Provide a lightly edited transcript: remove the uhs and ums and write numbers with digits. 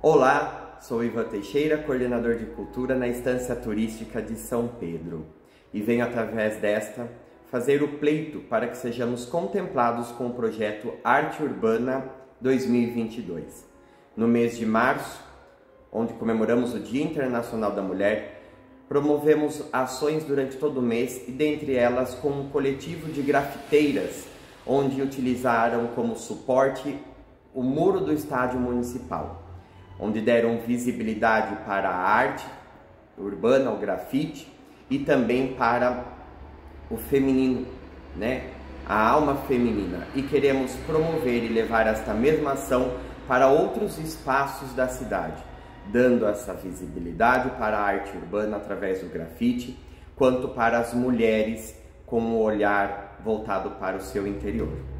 Olá, sou Ivan Teixeira, coordenador de cultura na Estância Turística de São Pedro, e venho através desta fazer o pleito para que sejamos contemplados com o projeto Arte Urbana 2022. No mês de março, onde comemoramos o Dia Internacional da Mulher, promovemos ações durante todo o mês e dentre elas com um coletivo de grafiteiras, onde utilizaram como suporte o muro do estádio municipal, onde deram visibilidade para a arte urbana, o grafite, e também para o feminino, a alma feminina. E queremos promover e levar esta mesma ação para outros espaços da cidade, dando essa visibilidade para a arte urbana através do grafite, quanto para as mulheres com o olhar voltado para o seu interior.